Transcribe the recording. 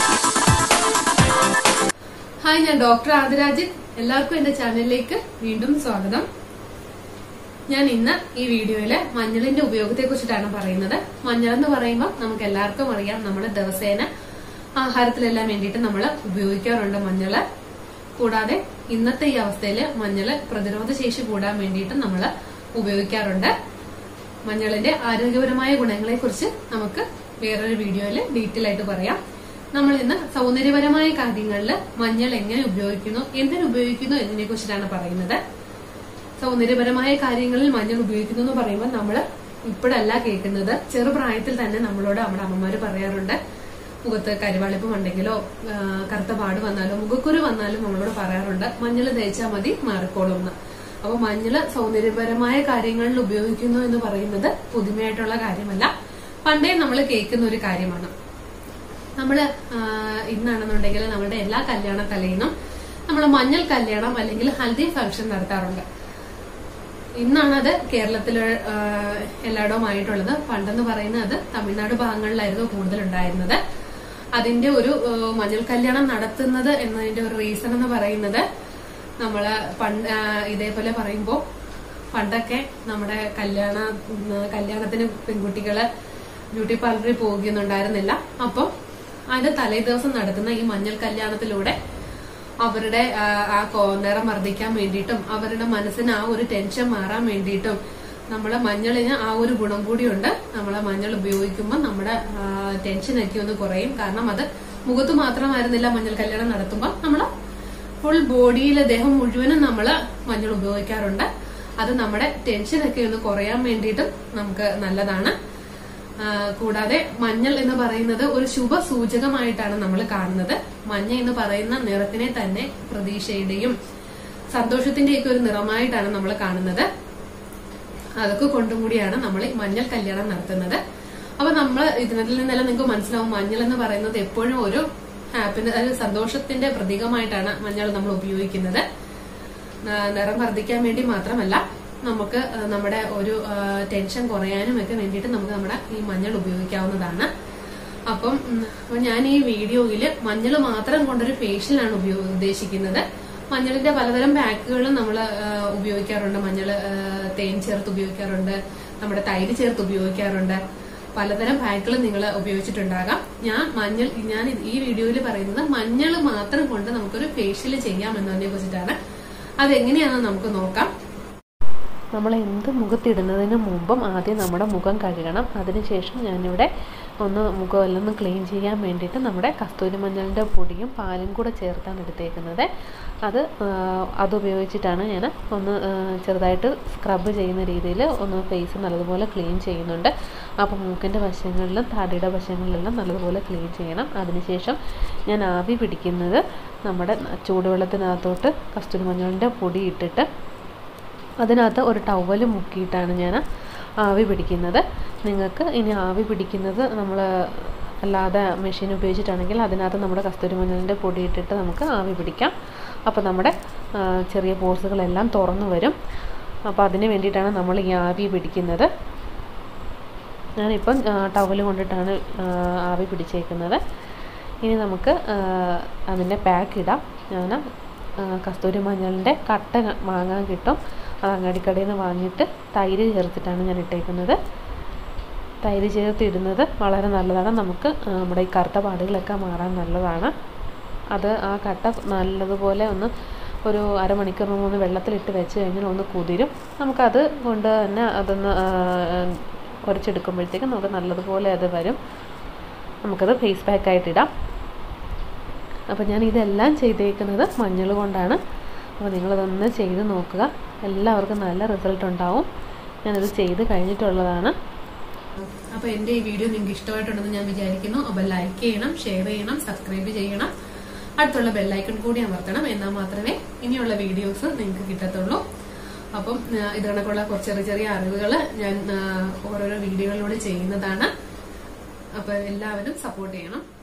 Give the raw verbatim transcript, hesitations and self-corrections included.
Hi, ഞാൻ doctor ആദിരാജൻ. എല്ലാവർക്കും എന്റെ ചാനലിലേക്ക് വീണ്ടും സ്വാഗതം. ഞാൻ ഇന്ന് ഈ വീഡിയോയില് മഞ്ഞളിന്റെ ഉപയോഗത്തെ കുറിച്ചിട്ടാണ് പറയുന്നത്. മഞ്ഞൾ എന്ന് പറയുമ്പോൾ നമുക്ക് എല്ലാവർക്കും അറിയാം, നമ്മൾ ദിവസേന ആഹാരത്തിലെല്ലാം വേണ്ടിയിട്ട് നമ്മൾ ഉപയോഗിക്കാറുണ്ട് മഞ്ഞള്. കൂടാതെ ഇന്നത്തെ ഈ അവസ്ഥയില് മഞ്ഞള് പ്രതിരോധ ശേഷി കൂടാൻ വേണ്ടിയിട്ട് നമ്മൾ ഉപയോഗിക്കാറുണ്ട്. മഞ്ഞളിന്റെ ആരോഗ്യപരമായ ഗുണങ്ങളെ കുറിച്ച് നമുക്ക് വേറൊരു വീഡിയോയില് ഡീറ്റെയിൽ ആയിട്ട് പറയാം. നമ്മൾ ഇന്ന് സൗന്ദര്യപരമായ കാര്യങ്ങളിൽ മഞ്ഞൾ എങ്ങനെ ഉപയോഗിക്കുന്നു, എന്തിനു ഉപയോഗിക്കുന്നു എന്നതിനെ കുറിച്ചിട്ടാണ് പറയുന്നത്. സൗന്ദര്യപരമായ കാര്യങ്ങളിൽ മഞ്ഞൾ ഉപയോഗിക്കുന്നു എന്ന് പറയുമ്പോൾ നമ്മൾ ഇപ്പോഴല്ല കേൾക്കുന്നത്. ചെറുപ്രായത്തിൽ തന്നെ നമ്മളോട് നമ്മുടെ അമ്മമാര് പറയാറുണ്ട്, മുഖത്ത് കരിവാളിപ്പം ഉണ്ടെങ്കിലോ കറുത്ത പാട് വന്നാലോ മുഖക്കുരു വന്നാലും നമ്മളോട് പറയാറുണ്ട് മഞ്ഞൾ തേച്ചാൽ മതി മാറിക്കോളും എന്ന്. അപ്പൊ മഞ്ഞള് സൗന്ദര്യപരമായ കാര്യങ്ങളിൽ ഉപയോഗിക്കുന്നു എന്ന് പറയുന്നത് പുതുമയായിട്ടുള്ള കാര്യമല്ല, പണ്ടേ നമ്മൾ കേൾക്കുന്ന ഒരു കാര്യമാണ്. നമ്മള് ഇന്നാണെന്നുണ്ടെങ്കിൽ നമ്മുടെ എല്ലാ കല്യാണ തലേന്നും നമ്മൾ മഞ്ഞൾ കല്യാണം അല്ലെങ്കിൽ ഹൽദി ഫംഗ്ഷൻ നടത്താറുണ്ട്. ഇന്നാണത് കേരളത്തിൽ എല്ലായിടവും ആയിട്ടുള്ളത്. പണ്ടെന്ന് പറയുന്നത് തമിഴ്നാട് ഭാഗങ്ങളിലായിരുന്നു കൂടുതലുണ്ടായിരുന്നത്. അതിന്റെ ഒരു മഞ്ഞൾ കല്യാണം നടത്തുന്നത് എന്നതിന്റെ ഒരു റീസൺ എന്ന് പറയുന്നത്, നമ്മള് പണ്ട് ഇതേപോലെ പറയുമ്പോ പണ്ടൊക്കെ നമ്മുടെ കല്യാണ കല്യാണത്തിന് പെൺകുട്ടികള് ബ്യൂട്ടി പാർലറിൽ പോകുന്നുണ്ടായിരുന്നില്ല. അപ്പം അതിന്റെ തലേ ദിവസം നടത്തുന്ന ഈ മഞ്ഞൾ കല്യാണത്തിലൂടെ അവരുടെ ആ നിറം വർദ്ധിക്കാൻ വേണ്ടിയിട്ടും അവരുടെ മനസ്സിന് ആ ഒരു ടെൻഷൻ മാറാൻ വേണ്ടിയിട്ടും നമ്മളെ മഞ്ഞളിന് ആ ഒരു ഗുണം കൂടിയുണ്ട്. നമ്മളെ മഞ്ഞൾ ഉപയോഗിക്കുമ്പോൾ നമ്മുടെ ടെൻഷനൊക്കെ ഒന്ന് കുറയും. കാരണം അത് മുഖത്ത് മാത്രമായിരുന്നില്ല മഞ്ഞൾ കല്യാണം നടത്തുമ്പോൾ നമ്മള് ഫുൾ ബോഡിയിലെ ദേഹം മുഴുവനും നമ്മള് മഞ്ഞൾ ഉപയോഗിക്കാറുണ്ട്. അത് നമ്മുടെ ടെൻഷനൊക്കെ ഒന്ന് കുറയാൻ വേണ്ടിയിട്ടും നമുക്ക് നല്ലതാണ്. കൂടാതെ മഞ്ഞൾ എന്ന് പറയുന്നത് ഒരു ശുഭ സൂചകമായിട്ടാണ് നമ്മൾ കാണുന്നത്. മഞ്ഞ എന്ന് പറയുന്ന നിറത്തിനെ തന്നെ പ്രതീക്ഷയുടെയും സന്തോഷത്തിന്റെയൊക്കെ ഒരു നിറമായിട്ടാണ് നമ്മൾ കാണുന്നത്. അതൊക്കെ കൊണ്ടും കൂടിയാണ് നമ്മൾ മഞ്ഞൾ കല്യാണം നടത്തുന്നത്. അപ്പൊ നമ്മൾ ഇതിനത്തിൽ നിന്നെല്ലാം നിങ്ങൾക്ക് മനസ്സിലാവും, മഞ്ഞൾ എന്ന് പറയുന്നത് എപ്പോഴും ഒരു ഹാപ്പിനെസ്, അതായത് സന്തോഷത്തിന്റെ പ്രതീകമായിട്ടാണ് മഞ്ഞൾ നമ്മൾ ഉപയോഗിക്കുന്നത്. നിറം വർദ്ധിക്കാൻ വേണ്ടി മാത്രമല്ല, നമുക്ക് നമ്മുടെ ഒരു ടെൻഷൻ കുറയാനും ഒക്കെ വേണ്ടിയിട്ട് നമുക്ക് നമ്മുടെ ഈ മഞ്ഞൾ ഉപയോഗിക്കാവുന്നതാണ്. അപ്പം ഞാൻ ഈ വീഡിയോയില് മഞ്ഞൾ മാത്രം കൊണ്ടൊരു ഫേഷ്യലാണ് ഉപയോഗ ഉദ്ദേശിക്കുന്നത്. മഞ്ഞളിന്റെ പലതരം പാക്കുകളും നമ്മൾ ഉപയോഗിക്കാറുണ്ട്. മഞ്ഞൾ തേൻ ചേർത്ത് ഉപയോഗിക്കാറുണ്ട്, നമ്മുടെ തൈര് ചേർത്ത് ഉപയോഗിക്കാറുണ്ട്. പലതരം പാക്കുകൾ നിങ്ങൾ ഉപയോഗിച്ചിട്ടുണ്ടാകാം. ഞാൻ മഞ്ഞൾ ഞാൻ ഈ വീഡിയോയിൽ പറയുന്നത് മഞ്ഞൾ മാത്രം കൊണ്ട് നമുക്കൊരു ഫേഷ്യൽ ചെയ്യാം എന്നതിനെ കുറിച്ചിട്ടാണ്. അതെങ്ങനെയാണെന്ന് നമുക്ക് നോക്കാം. നമ്മൾ എന്ത് മുഖത്തിടുന്നതിന് മുമ്പും ആദ്യം നമ്മുടെ മുഖം കഴുകണം. അതിനുശേഷം ഞാനിവിടെ ഒന്ന് മുഖമെല്ലാം ഒന്ന് ക്ലീൻ ചെയ്യാൻ വേണ്ടിയിട്ട് നമ്മുടെ കസ്തൂരി മഞ്ഞളിൻ്റെ പൊടിയും പാലും കൂടെ ചേർത്താണ് എടുത്തേക്കുന്നത്. അത് അതുപയോഗിച്ചിട്ടാണ് ഞാൻ ഒന്ന് ചെറുതായിട്ട് സ്ക്രബ് ചെയ്യുന്ന രീതിയിൽ ഒന്ന് ഫേസ് നല്ലതുപോലെ ക്ലീൻ ചെയ്യുന്നുണ്ട്. അപ്പോൾ മൂക്കിൻ്റെ വശങ്ങളിലും താടിയുടെ വശങ്ങളിലെല്ലാം നല്ലതുപോലെ ക്ലീൻ ചെയ്യണം. അതിനുശേഷം ഞാൻ ആവി പിടിക്കുന്നത് നമ്മുടെ ചൂടുവെള്ളത്തിനകത്തോട്ട് കസ്തൂരി മഞ്ഞളിൻ്റെ പൊടി ഇട്ടിട്ട് അതിനകത്ത് ഒരു ടവൽ മുക്കിയിട്ടാണ് ഞാൻ ആവി പിടിക്കുന്നത്. നിങ്ങൾക്ക് ഇനി ആവി പിടിക്കുന്നത് നമ്മൾ അല്ലാതെ മെഷീൻ ഉപയോഗിച്ചിട്ടാണെങ്കിൽ അതിനകത്ത് നമ്മുടെ കസ്തൂരി മഞ്ഞളിൻ്റെ പൊടി ഇട്ടിട്ട് നമുക്ക് ആവി പിടിക്കാം. അപ്പോൾ നമ്മുടെ ചെറിയ പോഴ്സുകളെല്ലാം തുറന്നു വരും. അപ്പോൾ അതിന് വേണ്ടിയിട്ടാണ് നമ്മൾ ഈ ആവി പിടിക്കുന്നത്. ഞാനിപ്പം ടവൽ കൊണ്ടിട്ടാണ് ആവി പിടിച്ചേക്കുന്നത്. ഇനി നമുക്ക് അതിൻ്റെ പാക്ക് ഇടാം. ഞാൻ കസ്തൂരി മഞ്ഞളിൻ്റെ കട്ട വാങ്ങാൻ കിട്ടും. അത് അങ്ങാടിക്കടയിൽ നിന്ന് വാങ്ങിയിട്ട് തൈര് ചേർത്തിട്ടാണ് ഞാൻ ഇട്ടേക്കുന്നത്. തൈര് ചേർത്തിടുന്നത് വളരെ നല്ലതാണ്. നമുക്ക് നമ്മുടെ ഈ കറുത്ത പാടുകളൊക്കെ മാറാൻ നല്ലതാണ്. അത് ആ കട്ട നല്ലതുപോലെ ഒന്ന് ഒരു അരമണിക്കൂർ ഒന്ന് വെള്ളത്തിലിട്ട് വെച്ച് കഴിഞ്ഞാൽ ഒന്ന് കുതിരും. നമുക്കത് കൊണ്ട് തന്നെ അതൊന്ന് ഉരച്ചെടുക്കുമ്പോഴത്തേക്കും നമുക്ക് നല്ലതുപോലെ അത് വരും. നമുക്കത് ഫേസ് പാക്കായിട്ടിടാം. അപ്പോൾ ഞാൻ ഇതെല്ലാം ചെയ്തേക്കുന്നത് മഞ്ഞൾ കൊണ്ടാണ്. അപ്പോൾ നിങ്ങളതൊന്ന് ചെയ്ത് നോക്കുക, എല്ലാവർക്കും നല്ല റിസൾട്ട് ഉണ്ടാവും. ഞാനത് ചെയ്ത് കഴിഞ്ഞിട്ടുള്ളതാണ്. അപ്പോൾ എൻ്റെ ഈ വീഡിയോ നിങ്ങൾക്ക് ഇഷ്ടമായിട്ടുണ്ടെന്ന് ഞാൻ വിചാരിക്കുന്നു. അപ്പോൾ ലൈക്ക് ചെയ്യണം, ഷെയർ ചെയ്യണം, സബ്സ്ക്രൈബ് ചെയ്യണം, അടുത്തുള്ള ബെല്ലൈക്കൺ കൂടി അമർത്തണം. എന്നാൽ മാത്രമേ ഇനിയുള്ള വീഡിയോസ് നിങ്ങൾക്ക് കിട്ടത്തുള്ളൂ. അപ്പം ഇത് കണക്കുള്ള കുറച്ച് ചെറിയ ചെറിയ അറിവുകൾ ഞാൻ ഓരോരോ വീഡിയോകളിലൂടെ ചെയ്യുന്നതാണ്. അപ്പോൾ എല്ലാവരും സപ്പോർട്ട് ചെയ്യണം.